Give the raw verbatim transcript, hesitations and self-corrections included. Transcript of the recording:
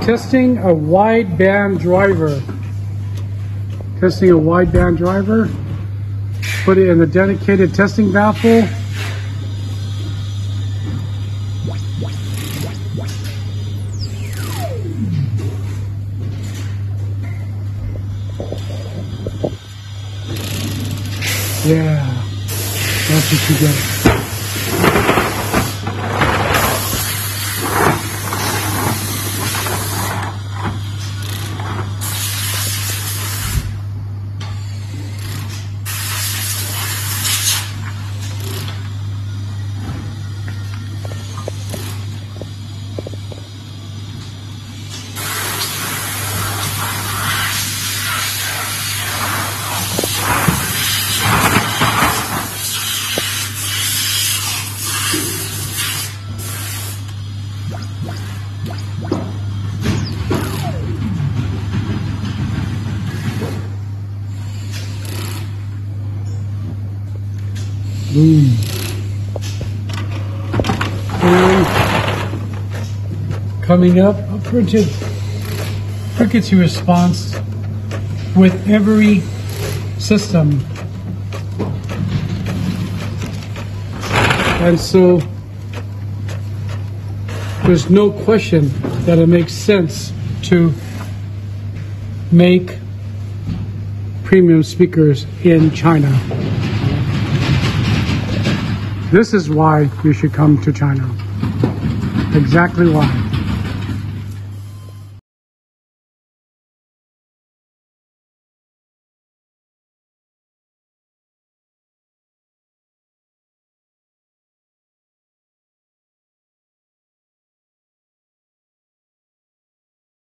testing a wideband driver. Testing a wideband driver. Put it in the dedicated testing baffle. Yeah, that's what you get. Boom. And coming up, a printed frequency response with every system. And so there's no question that it makes sense to make premium speakers in China. This is why you should come to China. Exactly why.